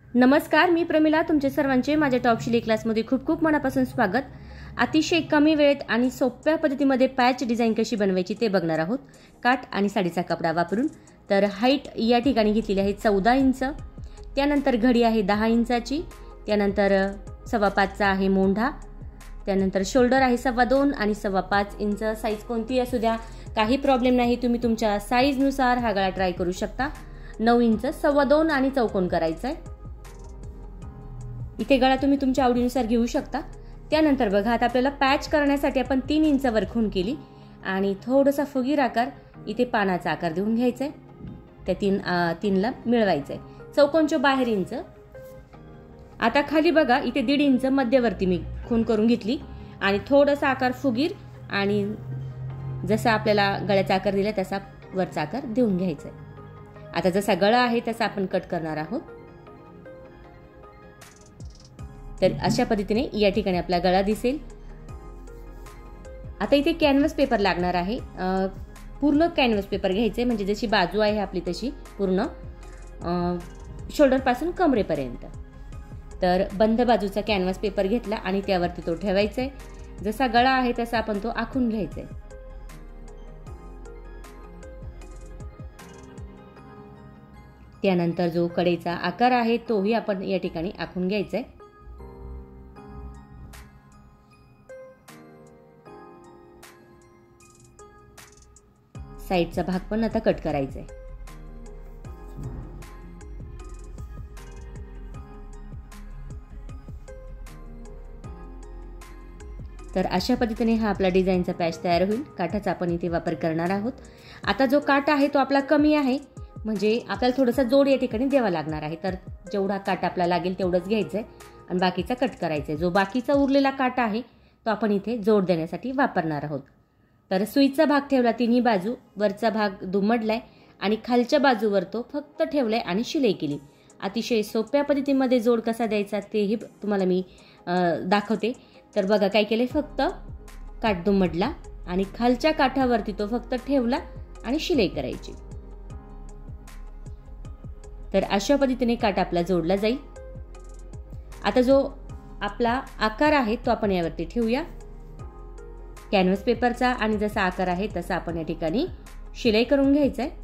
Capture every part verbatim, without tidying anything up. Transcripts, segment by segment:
नमस्कार, मी प्रमिला. तुमचे सर्वांचे माझ्या टॉप शिलाई क्लासमध्ये खूप खूप मनापासून स्वागत. अतिशय कमी वेळेत आणि सोप्या पद्धतीमध्ये पॅच डिझाइन कशी बनवायची ते बघणार आहोत, काठ आणि साडीचा कपडा वापरून. तर हाईट या ठिकाणी घेतलेली आहे चौदा इंच, त्यानंतर घडी आहे दहा इंचाची, त्यानंतर सव्वा पाचचा आहे मोंढा, त्यानंतर शोल्डर आहे सव्वा दोन आणि सव्वा पाच इंच. साईज कोणती असू द्या, काही प्रॉब्लेम नाही. तुम्ही तुमच्या साईजनुसार हा गळा ट्राय करू शकता. नऊ इंच, सव्वा दोन आणि चौकोन करायचा आहे. इथे गळा तुम्ही तुमच्या आवडीनुसार घेऊ शकता. त्यानंतर बघा, आता आपल्याला पॅच करण्यासाठी आपण तीन इंच वर खूण केली आणि थोडासा फुगीर आकार इथे पानाचा आकार देऊन घ्यायचा आहे. त्या तीन तीनला मिळवायचं आहे. चौकोनच्या बाहेर इंच. आता खाली बघा, इथे दीड इंच मध्यवर्ती मी खूण करून घेतली आणि थोडासा आकार फुगीर आणि जसा आपल्याला गळ्याचा आकार दिला तसा वरचा आकार देऊन घ्यायचा आहे. आता जसा गळा आहे तसा आपण कट करणार आहोत. तर अशा पद्धतीने या ठिकाणी आपला गळा दिसेल. आता इथे कॅनव्हास पेपर लागणार आहे. पूर्ण कॅनव्हास पेपर घ्यायचे, म्हणजे जशी बाजू आहे आपली तशी पूर्ण शोल्डर पासून कमरेपर्यंत. तर बंद बाजूचा कॅनव्हास पेपर घेतला आणि त्यावरती तो ठेवायचा आहे. जसा गळा आहे तसा आपण तो आखून घ्यायचा आहे. त्यानंतर जो कडेचा आकार आहे तोही आपण या ठिकाणी आखून घ्यायचा आहे. साईडचा भाग पण आता कट करायचा आहे. तर अशा पद्धतीने हा आपला डिझाईनचा पॅच तयार होईल. काठाचा आपण इथे वापर करणार आहोत. आता जो काठ आहे तो आपला कमी आहे, म्हणजे आपल्याला थोडासा जोड या ठिकाणी द्यावा लागणार आहे. तर जेवढा काठ आपल्याला लागेल तेवढंच घ्यायचं आहे आणि बाकीचा कट करायचा आहे. जो बाकीचा उरलेला काठ आहे तो आपण इथे जोड देण्यासाठी वापरणार आहोत. तर सुईचा भाग ठेवला तिन्ही बाजू, वरचा भाग दुमडलाय आणि खालच्या बाजूवर तो फक्त ठेवलाय आणि शिलाई केली. अतिशय सोप्या पद्धतीमध्ये जोड कसा द्यायचा तेही तुम्हाला मी दाखवते. तर बघा काय केले, फक्त काठ दुमडला आणि खालच्या काठावरती तो फक्त ठेवला आणि शिलाई करायची. तर अशा पद्धतीने काठ आपला जोडला जाईल. आता जो आपला आकार आहे तो आपण यावरती ठेवूया कॅनव्हास पेपरचा, आणि जसा आकार आहे तसा आपण या ठिकाणी शिलाई करून घ्यायचा आहे.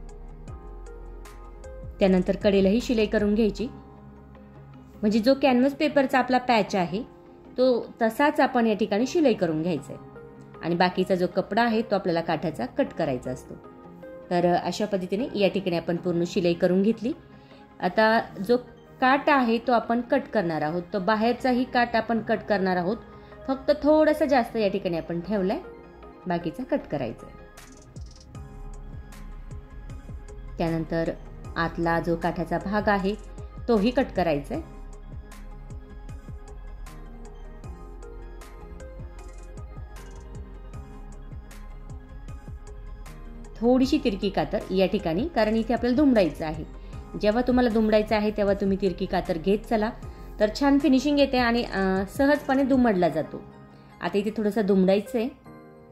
त्यानंतर कडेलाही शिलाई करून घ्यायची, म्हणजे जो कॅनव्हास पेपरचा आपला पॅच आहे तो तसाच आपण या ठिकाणी शिलाई करून घ्यायचा आहे. आणि बाकीचा जो कपडा आहे तो आपल्याला काठाचा कट करायचा असतो. तर अशा पद्धतीने या ठिकाणी आपण पूर्ण शिलाई करून घेतली. आता जो काठ आहे तो आपण कट करणार आहोत. तो बाहेरचाही काठ आपण कट करणार आहोत. फक्त थोडंसं जास्त या ठिकाणी आपण ठेवलंय, बाकीचा कट करायचा आहे. त्यानंतर आतला जो काठाचा भाग आहे तोही कट करायचा आहे. थोडीशी तिरकी कातर या ठिकाणी, कारण इथे आपल्याला दुमडायचं आहे. जेव्हा तुम्हाला दुमडायचं आहे तेव्हा तुम्ही तिरकी कातर घेत चला, तर छान फिनिशिंग येते आणि सहजपणे दुमडला जातो. आता इथे थोडंसं दुमडायचं आहे.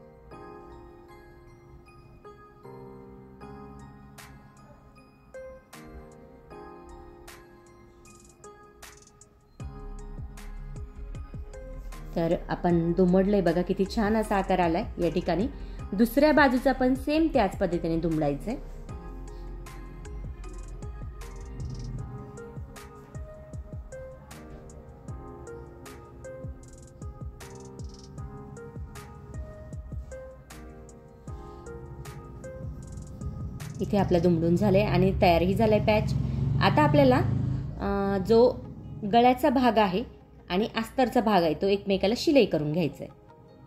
तर आपण दुमडलंय बघा, किती छान असा आकार आलाय या ठिकाणी. दुसऱ्या बाजूचा पण सेम त्याच पद्धतीने दुमडायचंय. इथे आपला दुमडून झालंय आणि तयारही झालाय पॅच. आता आपल्याला जो गळ्याचा भाग आहे आणि अस्तरचा भाग आहे तो एकमेकाला शिलाई करून घ्यायचा आहे.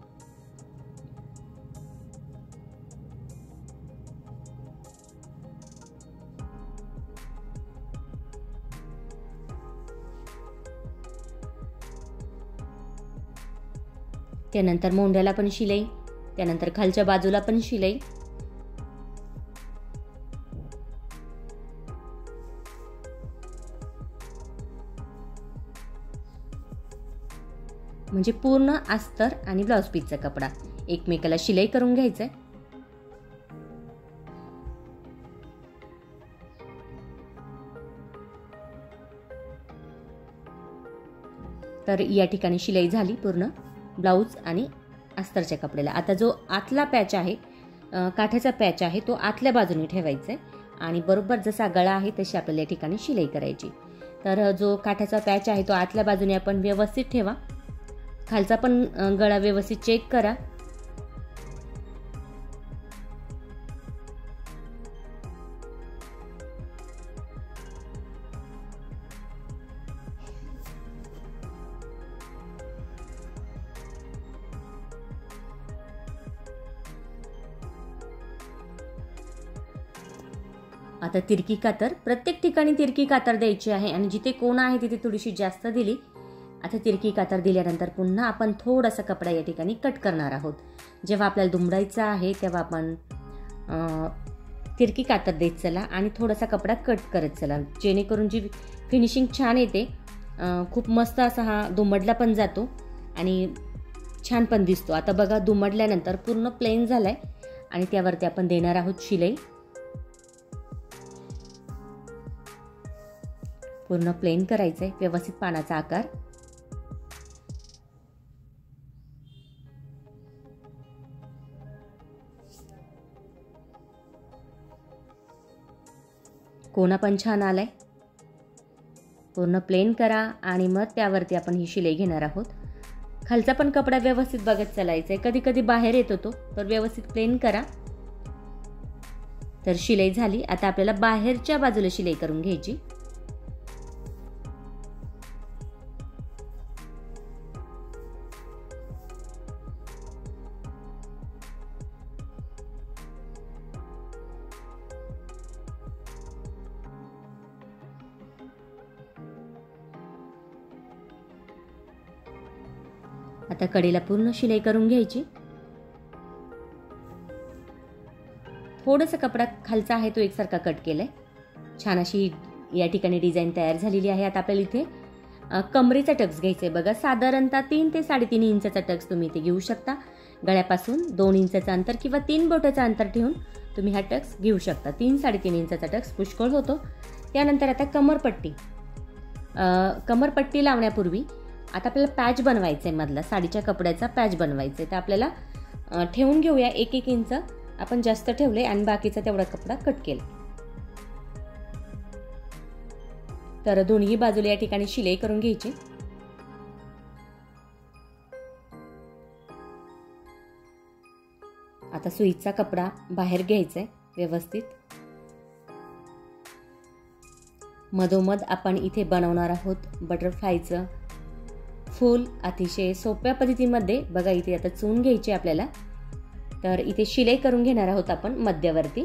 त्यानंतर मोंढ्याला पण शिलाई, त्यानंतर खालच्या बाजूला पण शिलाई. म्हणजे पूर्ण अस्तर आणि ब्लाउज पीसचा कपडा एकमेकाला शिलाई करून घ्यायचा आहे. तर या ठिकाणी शिलाई झाली पूर्ण ब्लाऊज आणि अस्तरच्या कपड्याला. आता जो आतला पॅच आहे, काठाचा पॅच आहे, तो आतल्या बाजूने ठेवायचा आहे आणि बरोबर जसा गळा आहे तशी आपल्याला या ठिकाणी शिलाई करायची. तर जो काठाचा पॅच आहे तो आतल्या बाजूने आपण व्यवस्थित ठेवा. खालचा पण गळा व्यवस्थित चेक करा. आता तिरकी कातर, प्रत्येक ठिकाणी तिरकी कातर द्यायची आहे आणि जिथे कोणा आहे तिथे थोडीशी जास्त दिली. आता तिरकी कातर दिल्यानंतर पुन्हा आपण थोडासा कपडा या ठिकाणी कट करणार आहोत. जेव्हा आपल्याला दुमडायचा आहे तेव्हा आपण तिरकी कातर देत चला आणि थोडासा कपडा कट करत चला, जेणेकरून जी फिनिशिंग छान येते. खूप मस्त असा हा दुमडला पण जातो आणि छान पण दिसतो. आता बघा दुमडल्यानंतर पूर्ण प्लेन झालाय आणि त्यावरती आपण देणार आहोत शिलाई. पूर्ण प्लेन करायचं आहे, व्यवस्थित पानाचा आकार. कोना पण छान आलाय. पूर्ण प्लेन करा आणि मग त्यावरती आपण ही शिलाई घेणार आहोत. खालचा पण कपडा व्यवस्थित बघत चालायचा आहे, कधी कधी बाहेर येत होतो, तर व्यवस्थित प्लेन करा. तर शिलाई झाली. आता आपल्याला बाहेरच्या बाजूला शिलाई करून घ्यायची. आता कडेला पूर्ण शिलाई करून घ्यायची. थोडासा कपडा खालचा आहे तो एकसारखा कट केलाय. छान अशी या ठिकाणी डिझाईन तयार झालेली आहे. आता आपल्याला इथे कमरेचा टक्स घ्यायचा आहे. बघा साधारणतः तीन ते साडेतीन इंचाचा टक्स तुम्ही इथे घेऊ शकता. गळ्यापासून दोन इंचाचं अंतर किंवा तीन बोटाचं अंतर ठेवून तुम्ही हा टक्स घेऊ शकता. तीन साडेतीन इंचाचा टक्स पुष्कळ होतो. त्यानंतर आता कमरपट्टी. कमरपट्टी लावण्यापूर्वी आता आपल्याला पॅच बनवायचा आहे, मधला साडीच्या कपड्याचा पॅच बनवायचा आहे. तर आपल्याला ठेवून घेऊया. एक एक इंच आपण जास्त ठेवले आणि बाकीचा तेवढा कपडा कट केला. तर दोन्ही बाजूला या ठिकाणी शिलाई करून घ्यायची. आता सुईचा कपडा बाहेर घ्यायचा आहे व्यवस्थित. मधोमध आपण इथे बनवणार आहोत बटरफ्लायचं फूल. अतिशय सोप्या पद्धतीमध्ये बघा इथे आता चून घ्यायची आपल्याला. तर इथे शिलाई करून घेणार आहोत आपण मध्यवर्ती.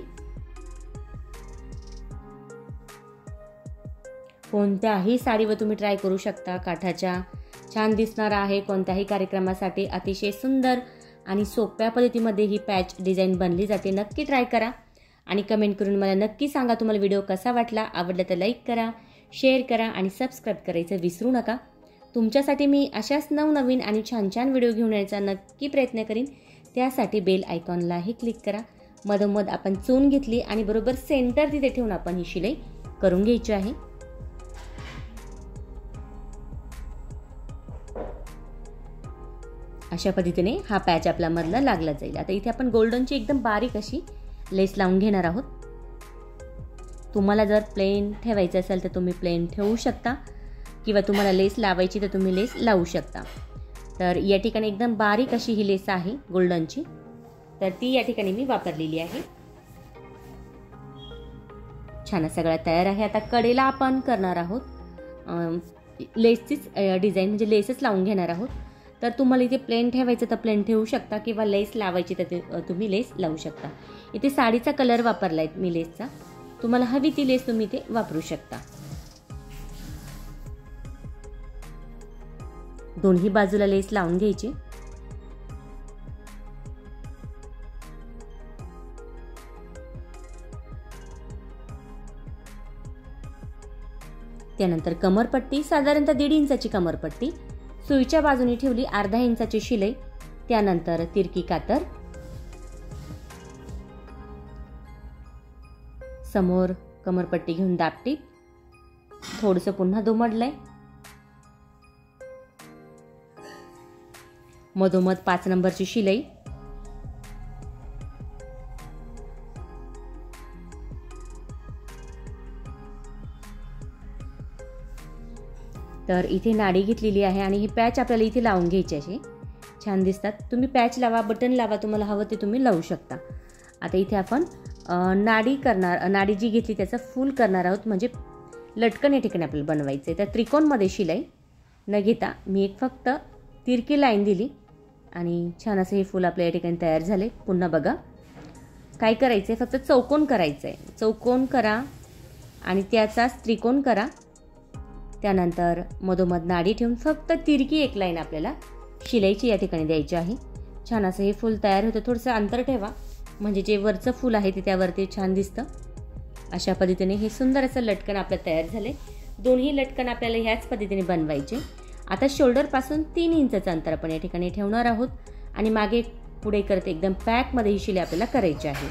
कोणत्याही साडीवर तुम्ही ट्राय करू शकता. काठाच्या छान दिसणार आहे. कोणत्याही कार्यक्रमासाठी अतिशय सुंदर आणि सोप्या पद्धतीमध्ये ही पॅच डिझाईन बनली जाते. नक्की ट्राय करा आणि कमेंट करून मला नक्की सांगा तुम्हाला व्हिडिओ कसा वाटला. आवडला तर लाईक करा, शेअर करा आणि सबस्क्राईब करायचं विसरू नका. तुमच्यासाठी मी अशाच नवनवीन आणि छान छान व्हिडिओ घेऊन यायचा नक्की प्रयत्न करीन. त्यासाठी बेल आयकॉनलाही क्लिक करा. मधोमध आपण चून घेतली आणि बरोबर सेंटर तिथे ठेवून आपण ही शिलाई करून घ्यायची आहे. अशा पद्धतीने हा पॅच आपला मधला लागला जाईल. आता इथे आपण गोल्डनची एकदम बारीक अशी लेस लावून घेणार आहोत. तुम्हाला जर प्लेन ठेवायचं असेल तर तुम्ही प्लेन ठेवू शकता किंवा तुम्हाला लेस लावायची तर तुम्ही लेस लावू शकता. तर या ठिकाणी एकदम बारीक अशी ही लेस आहे गोल्डनची, तर ती या ठिकाणी मी वापरलेली आहे. छान सगळा तयार आहे. आता कडेला आपण करणार आहोत लेसचीच डिझाईन, म्हणजे लेसच लावून घेणार आहोत. तर तुम्हाला इथे प्लेन ठेवायचं तर प्लेन ठेवू शकता किंवा लेस लावायची तर तुम्ही लेस लावू शकता. इथे साडीचा कलर वापरला आहे मी लेसचा. तुम्हाला हवी ती लेस तुम्ही इथे वापरू शकता. दोन्ही बाजूला लेस लावून घ्यायची. त्यानंतर कमरपट्टी साधारणतः दीड इंचाची कमरपट्टी. सुईच्या बाजूने ठेवली अर्धा इंचाची शिलाई. त्यानंतर तिरकी कातर. समोर कमरपट्टी घेऊन दापटीप. थोडंसं पुन्हा दुमडलंय. मधोमध पाच नंबरची शिलाई. तर इथे नाडी घेतलेली आहे आणि ही पॅच आपल्याला इथे लावून घ्यायची आहे. छान दिसतात. तुम्ही पॅच लावा, बटन लावा, तुम्हाला हवं ते तुम्ही लावू शकता. आता इथे आपण नाडी करणार, नाडी जी घेतली त्याचं फुल करणार आहोत, म्हणजे लटकन या ठिकाणी आपल्याला बनवायचं आहे. तर त्रिकोणमध्ये शिलाई न घेता मी एक फक्त तिरकी लाईन दिली आणि छान असं हे फुल आपल्या या ठिकाणी तयार झाले. पुन्हा बघा काय करायचं आहे, फक्त चौकोन करायचं आहे. चौकोन करा आणि त्याचाच त्रिकोण करा. त्यानंतर मधोमध नाडी ठेवून फक्त तिरकी एक लाईन आपल्याला शिलाईची या ठिकाणी द्यायची आहे. छान असं हे फुल तयार होतं. थोडंसं अंतर ठेवा म्हणजे जे वरचं फुल आहे ते त्यावरती छान दिसतं. अशा पद्धतीने हे सुंदर असं लटकन आपलं तयार झाले. दोन्ही लटकन आपल्याला ह्याच पद्धतीने बनवायचे. आता शोल्डरपासून तीन इंचचं अंतर आपण या ठिकाणी ठेवणार आहोत आणि मागे पुढे करत एकदम पॅकमध्ये ही शिलाई आपल्याला करायची आहे.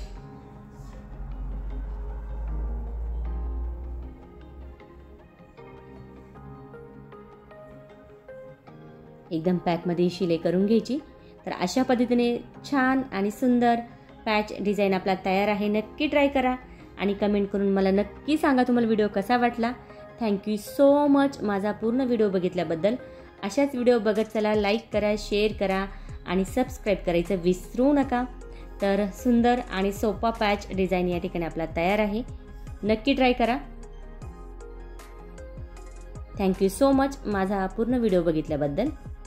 एकदम पॅकमध्ये ही शिलाई करून घ्यायची. तर अशा पद्धतीने छान आणि सुंदर पॅच डिझाईन आपला तयार आहे. नक्की ट्राय करा आणि कमेंट करून मला नक्की सांगा तुम्हाला व्हिडिओ कसा वाटला. थँक्यू सो मच माझा पूर्ण व्हिडिओ बघितल्याबद्दल. अशाच व्हिडिओ बघत चला, लाईक करा, शेअर करा आणि सबस्क्राईब करायचं विसरू नका. तर सुंदर आणि सोपा पॅच डिझाईन या ठिकाणी आपला तयार आहे. नक्की ट्राय करा. थँक्यू सो मच माझा पूर्ण व्हिडिओ बघितल्याबद्दल.